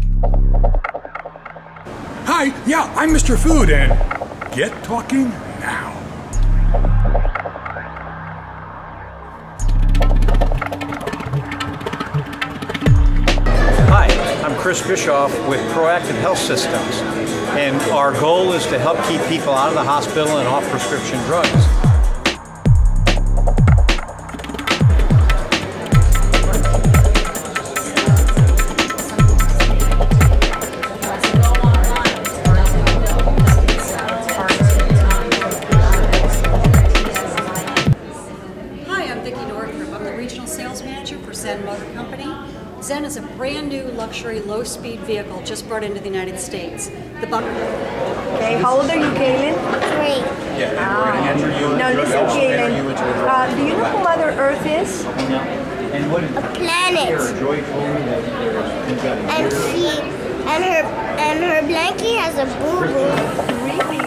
Hi, yeah, I'm Mr. Food, and get talking now. Hi, I'm Chris Bischoff with Proactive Health Systems, and our goal is to help keep people out of the hospital and off prescription drugs. I'm the regional sales manager for Zen Motor Company. Zen is a brand new luxury low-speed vehicle just brought into the United States. Okay, how old are you, Kaylin? 3. Now listen, Kaylin. Do you know who Mother Earth is? A planet. And her blankie has a boo-boo. Really?